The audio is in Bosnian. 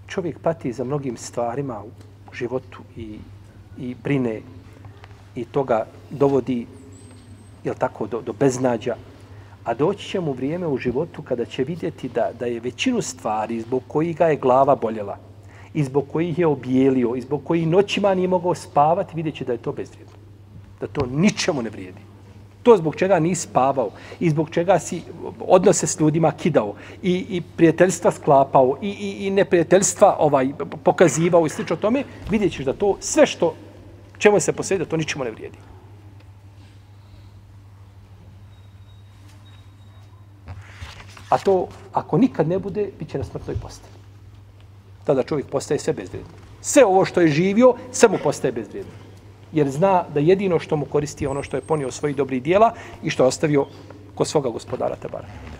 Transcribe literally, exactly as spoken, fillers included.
čovjek pati za mnogim stvarima u životu i, i brine i toga dovodi, jel tako, do, do beznađa. A doći će mu vrijeme u životu kada će vidjeti da, da je većinu stvari zbog kojih ga je glava boljela i zbog kojih je obijelio i zbog kojih noćima nije mogao spavati, vidjet će da je to bezvrijedno. Da to ničemu ne vrijedi. To zbog čega nisi spavao i zbog čega si odnose s ljudima kidao i, i prijateljstva sklapao i, i, i neprijateljstva ovaj, pokazivao i slično tome, vidjet ćeš da to sve što čemu se posvedi, da to ničemu ne vrijedi. A to, ako nikad ne bude, bit će na smrtnoj postavi. Tada čovjek postaje sve bezvrijedno. Sve ovo što je živio, sve mu postaje bezvrijedno. Jer zna da jedino što mu koristi je ono što je ponio svojih dobrih dijela i što je ostavio kod svoga gospodara Tebara.